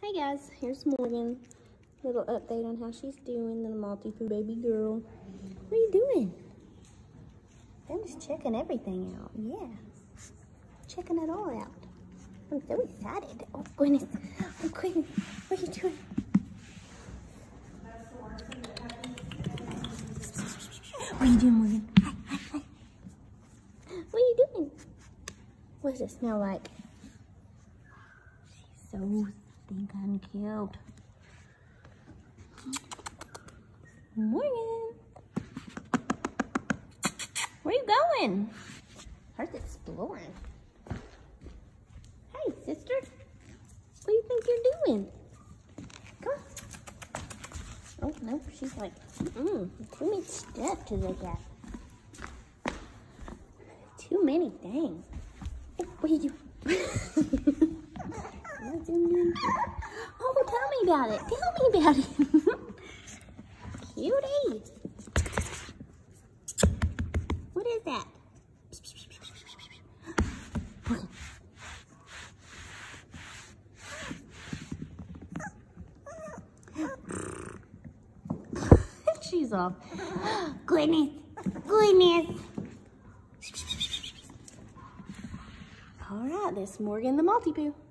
Hey guys, here's Morgan. Little update on how she's doing, the Maltipoo baby girl. What are you doing? I'm just checking everything out. Yeah, checking it all out. I'm so excited. Oh goodness, oh goodness, what are you doing? What are you doing, Morgan? Hi, hi, hi. What are you doing? What does it smell like? She's so stinking cute. Morgan, where you going? Her's exploring. Hey, sister, what do you think you're doing? Come on. Oh no, she's like, too many stuff to look at. Too many things. Oh, what are you doing? Oh, tell me about it. Tell me about it. Cutie. What is that? She's off. Goodness. Goodness. All right, this is Morgan the Maltipoo.